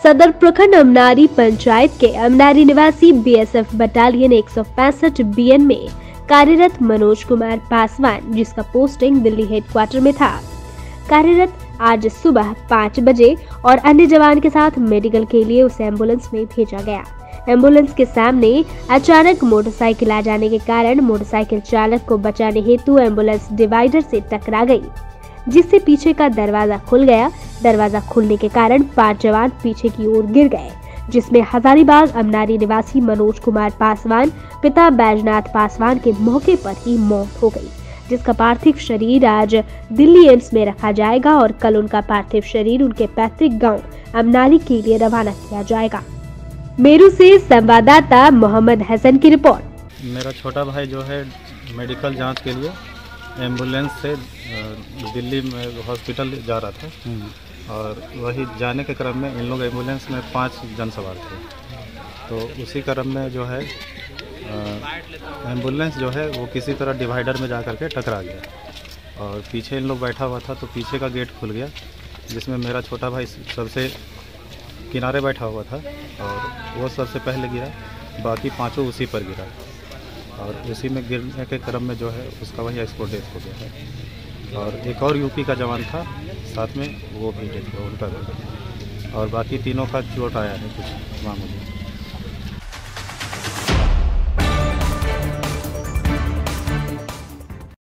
सदर प्रखंड अमनारी पंचायत के अमनारी निवासी बीएसएफ बटालियन 165 बीएन में कार्यरत मनोज कुमार पासवान, जिसका पोस्टिंग दिल्ली हेडक्वार्टर में था, कार्यरत आज सुबह 5 बजे और अन्य जवान के साथ मेडिकल के लिए उसे एम्बुलेंस में भेजा गया। एम्बुलेंस के सामने अचानक मोटरसाइकिल आ जाने के कारण मोटरसाइकिल चालक को बचाने हेतु एम्बुलेंस डिवाइडर से टकरा गई, जिससे पीछे का दरवाजा खुल गया। दरवाजा खुलने के कारण 5 जवान पीछे की ओर गिर गए, जिसमें हजारीबाग अमनारी निवासी मनोज कुमार पासवान पिता बैजनाथ पासवान के मौके पर ही मौत हो गई, जिसका पार्थिव शरीर आज दिल्ली एम्स में रखा जाएगा और कल उनका पार्थिव शरीर उनके पैतृक गांव अमनारी के लिए रवाना किया जाएगा। मेरू से संवाददाता मोहम्मद हसन की रिपोर्ट। मेरा छोटा भाई जो है मेडिकल जांच के लिए एम्बुलेंस से दिल्ली में हॉस्पिटल जा रहा था और वही जाने के क्रम में इन लोग एम्बुलेंस में 5 जन सवार थे। तो उसी क्रम में जो है एम्बुलेंस जो है वो किसी तरह डिवाइडर में जा कर के टकरा गया और पीछे इन लोग बैठा हुआ था, तो पीछे का गेट खुल गया, जिसमें मेरा छोटा भाई सबसे किनारे बैठा हुआ था और वो सबसे पहले गिरा, बाकी 5 उसी पर गिरा और उसी में गिरने के क्रम में जो है उसका वही एक्सपोर्ट डेथ हो गया है। और एक और यूपी का जवान था साथ में, वो भी डेथ हुआ, उनका भी, और बाकी तीनों का चोट आया है कुछ मामूली।